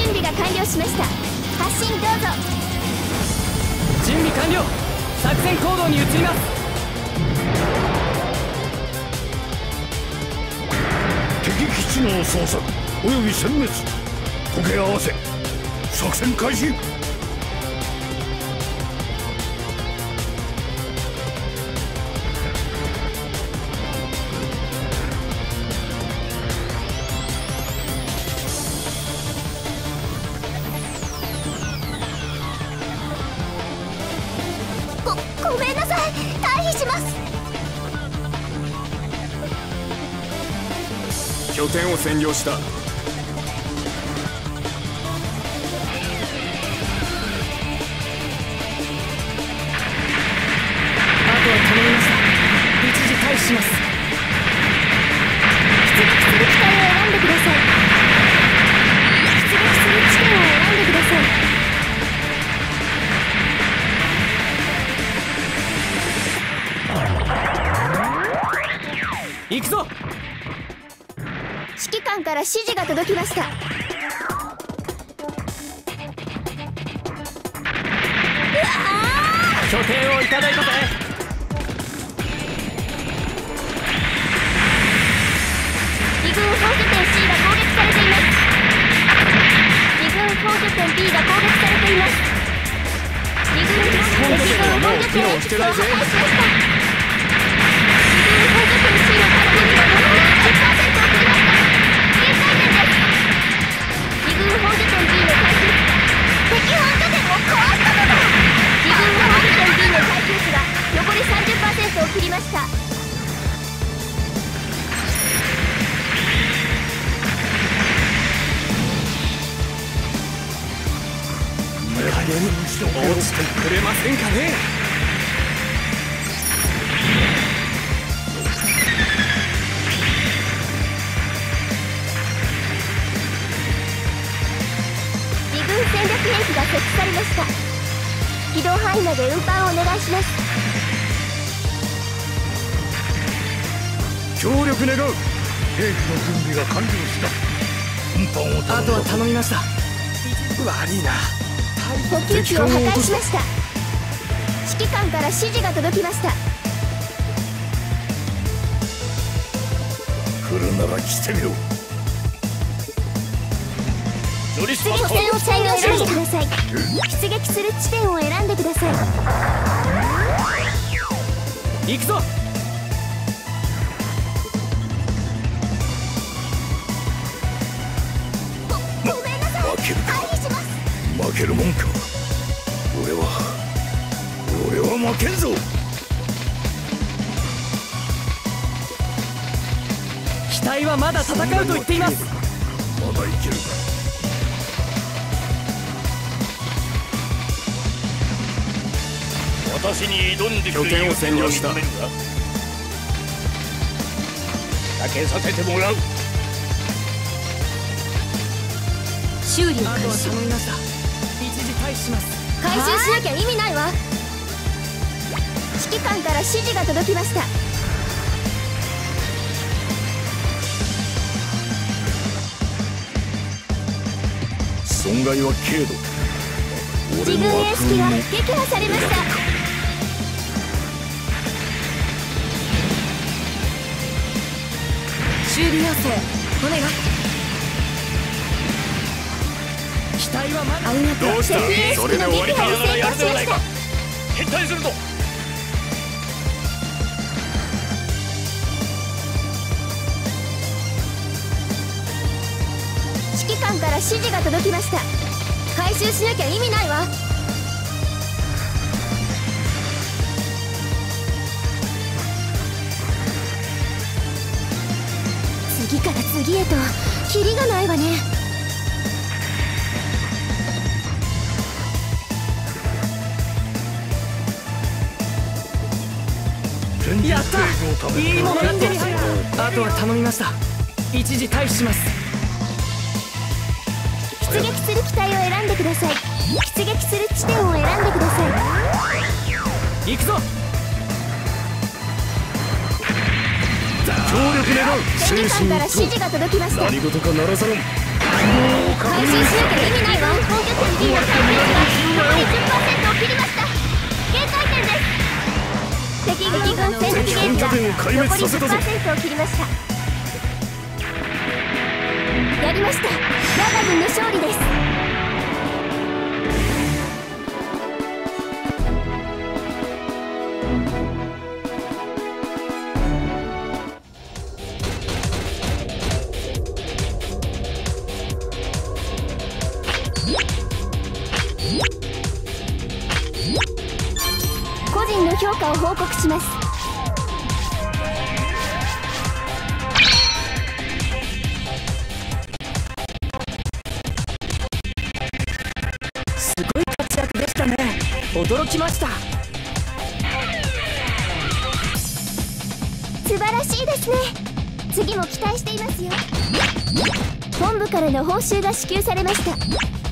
備が完了しました。発進どうぞ。 準備完了。作戦行動に移ります。 敵基地の捜索および殲滅時計合わせ作戦開始。 ごめんなさい、退避します。 拠点を占領した。 します。 出撃する機体を選んでください。出撃する地点を選んでください。行くぞ。 指揮官から指示が届きました。 拠点をいただいたぜ。 2軍本拠点 C が攻撃されています。2軍本拠点 B が攻撃されています。2軍本拠点 X を破壊しました。2軍本拠点 C のターゲットには 10% 送りました。限界点です。2軍本拠点 B の回収、敵本拠点を壊したのだ。2軍本拠点 B の回収数が残り 30% を切りました。 落ちてくれませんかね。 2軍戦略兵器が設置されました。機動範囲内で運搬をお願いします。 協力願う。兵器の準備が完了した。運搬を頼む。 あとは頼みました。悪いな。 補給機を破壊しました。指揮官から指示が届きました。 来るなら来てみろ。 拠点を選んでください。出撃する地点を選んでください。 行くぞ。 ごめんなさい、退避します。 負けるもんか。俺は負けんぞ。 機体はまだ戦うと言っています。 まだいけるか。私に挑んでくれ。 拠点を占領した。 だけさせてもらう。 修理を開あとは始。 頼みました。一時退避します。 回収しなきゃ意味ないわ。指揮官から指示が届きました。 損害は軽度。 自軍エース機が撃破されました。修理要請お願い。 機体はまだ。 ありがとう。 どうした。 敵エースそれで機の撃終わりか。 破に成功しました。 撤退するぞ。 指揮官から指示が届きました。回収しなきゃ意味ないわ。次から次へとキリがないわね。 やった。いいものが手に入った。あとは頼みました。一時退避します。 出撃する機体を選んでください。出撃する地点を選んでください。 行くぞ。 協力願う。 指揮官から指示が届きました。 何事かならざるん。 回収しなきゃ意味ないわ。 を壊滅させたぞ。 残り 10% を切りました。やりました。我が軍の勝利です。個人の評価を報告します。 すごい活躍でしたね。驚きました。 素晴らしいですね。次も期待していますよ。本部からの報酬が支給されました。